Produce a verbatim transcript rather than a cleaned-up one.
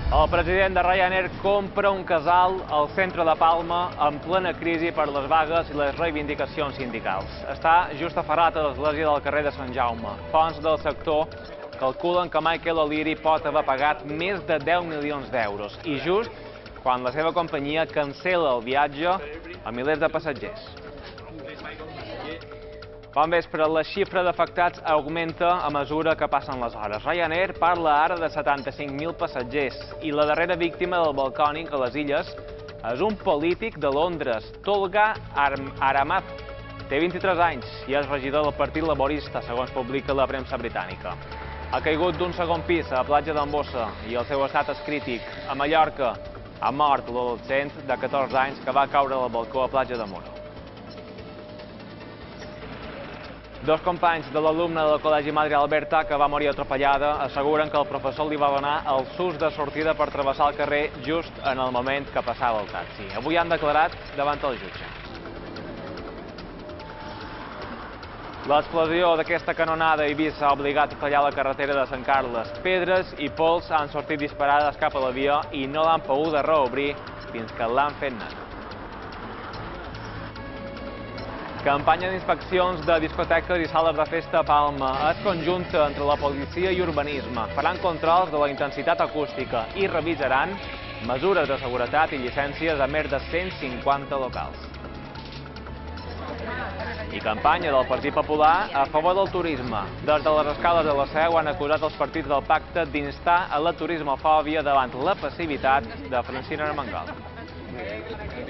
El president de Ryanair compra un casal al centre de Palma en plena crisi per les vagues i les reivindicacions sindicals. Està just aferrat a l'església del carrer de Sant Jaume. Fonts del sector calculen que Michael O'Leary pot haver pagat més de deu milions d'euros i just quan la seva companyia cancela el viatge a milers de passatgers. Bon vespre, la xifra d'afectats augmenta a mesura que passen les hores. Ryanair parla ara de setanta-cinc mil passatgers i la darrera víctima del volcànic a les illes és un polític de Londres, Tolga Ahmad. Té vint-i-tres anys i és regidor del Partit Laborista, segons publica la premsa britànica. Ha caigut d'un segon pis a la platja d'Ambossa i el seu estat és crític. A Mallorca ha mort l'adolescent de catorze anys que va caure al balcó a platja de Muro. Dos companys de l'alumne del Col·legi Madre Alberta, que va morir atropellada, asseguren que el professor li va donar el sus de sortida per travessar el carrer just en el moment que passava el taxi. Avui han declarat davant el jutge. L'explosió d'aquesta canonada a Eivissa ha obligat a tallar la carretera de Sant Carles. Pedres i pols han sortit disparades cap a la via i no l'han pogut reobrir fins que l'han fet net. Campanya d'inspeccions de discoteques i sales de festa a Palma. És conjunta entre la policia i urbanisme. Faran controls de la intensitat acústica i revisaran mesures de seguretat i llicències a més de cent cinquanta locals. I campanya del Partit Popular a favor del turisme. Des de les escales de la Seu han acusat els partits del pacte d'instar a la turismofòbia davant la passivitat de Francina Armengol.